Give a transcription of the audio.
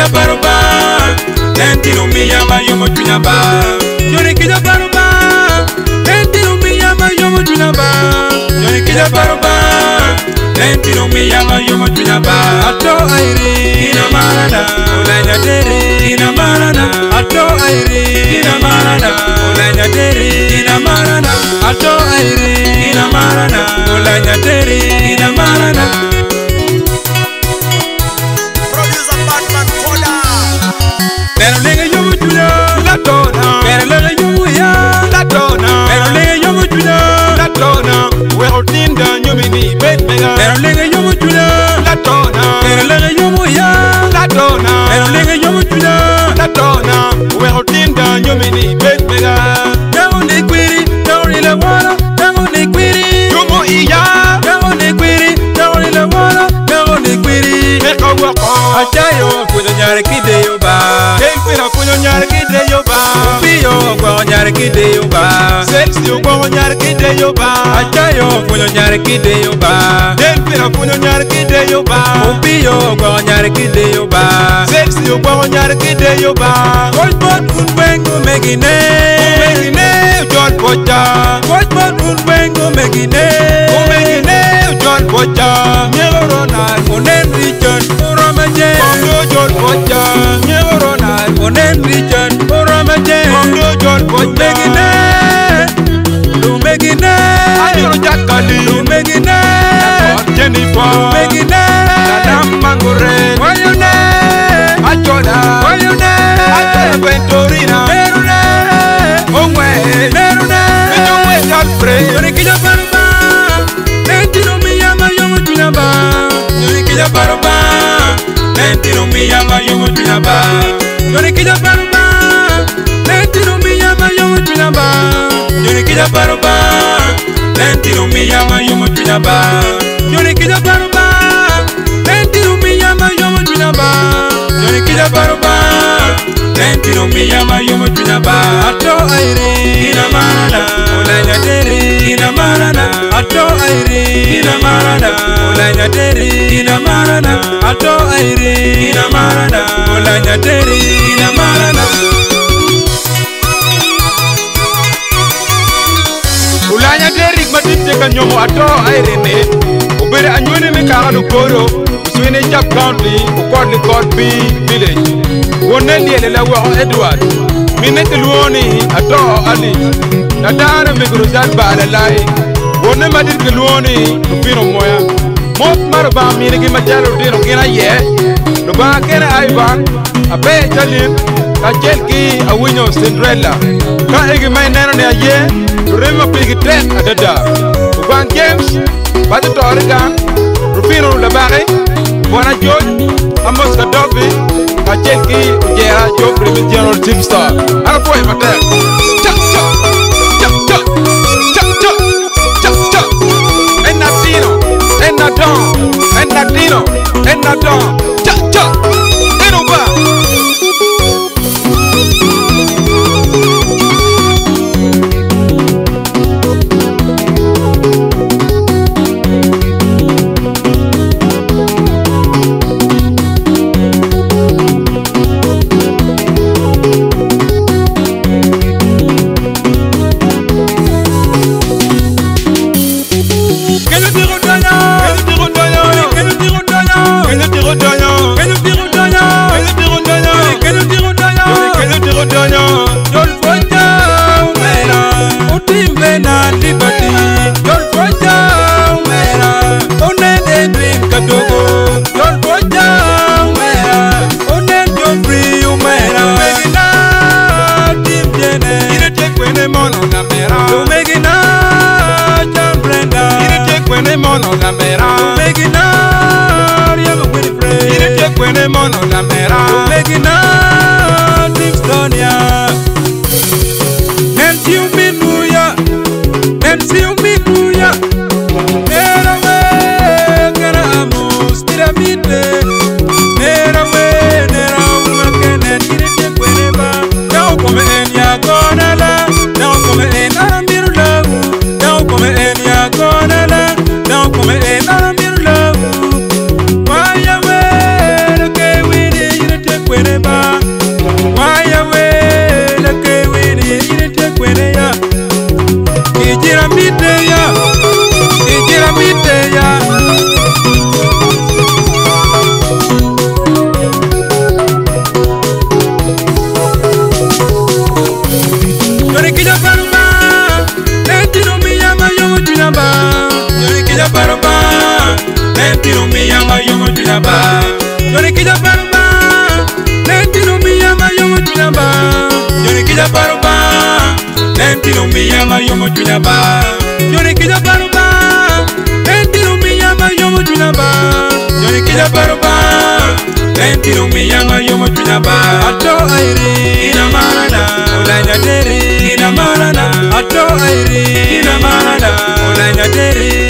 kija baruba Lentiro mi yama yomo tunaba Joni kija baruba Lentiro mi yama yomo tunaba Joni kija baruba Lentiro mi yama yomo tunaba Ato airi Ina marana Olanya deri Ina marana Ato airi Ina marana Olanya deri Ina marana Ato airi Ina marana Olanya deri Ina marana Pero le yo mucho la tona, pero le yo muy la tona, pero le yo mucho la tona, we holding down you mini bed mega, pero le yo mucho la tona, pero le yo muy la tona, pero le yo mucho la tona, we holding down you mini bed mega. Down the query, down in the water, down the query, you mo iya, down the query, down in the water, down the query. Make a walk on, I tell you, put on your kid you ba. Nyar kide yo ba Pio kwa nyar kide yo ba Sexy kwa nyar kide yo ba Achayo kwa nyar kide yo ba Delpira kwa nyar kide yo ba Pio kwa nyar kide yo ba Sexy kwa nyar kide yo ba Kochbot unwengo megine Umegine ujol pocha Kochbot unwengo megine Umegine ujol pocha Nyegoronal Unen Richard Uramaje Kondo ujol pocha Nyegoronal Unen Richard Uramaje Kondo ujol pocha Lumegine Ayoro Jakali Lumegine Jennifer Lumegine Nadam Mangure Wayone Achoda Wayone Achoda Venturina Merune Ongwe Merune Ejongwe Alfred Yoni kija baruba Lentiro mi yama yomo tunaba Yoni kija baruba Lentiro mi yama yomo tunaba Yoni kija baruba Lentiro mi yama yomo tunaba Yoni kija baruba Lentiro mi yama yomo tunaba Yoni kija baruba Lentiro mi yama yomo tunaba Yoni kija baruba Lentiro mi yama yomo tunaba Ato airi Ina marana Olanya deri Ina marana Ato airi Ina marana Olanya deri Ina marana Ato airi Ina marana Olanya deri Ina marana Olanya deri matite kanyomo ato airi ne Ubere anyone me karano koro Uswene Jab County Ukodli Kodbi Village Woneli elelewa Edward Minete luoni ato Ali Nadara migrozat ba alalai Wone madir ke luoni Rufino moya Mot marba minegi majalo dino kena ye Nuba kena Ivan Ape jalin Kajelki awinyo Cinderella Ka egi may neno ni aye Nurema pigi ten adada Uban James Bati Torigan Rufino labari Bona George Amos Kadofi Kajelki ujera Joe Primi General Team Star Ana boy mater Chak chak Chak chak Chak chak Chak chak Enadino Enadon Enadino Enadon Chak chak Enuba Can you Lentino miyama yomo junaba. Joni kija paruba. Lentino miyama yomo junaba. Joni kija paruba. Lentino miyama yomo junaba. Joni kija paruba. Lentino miyama yomo junaba. Joni kija paruba. Lentino miyama yomo junaba. Ato airi ina marana. Olanya deri ina marana. Ato airi ina marana. Olanya deri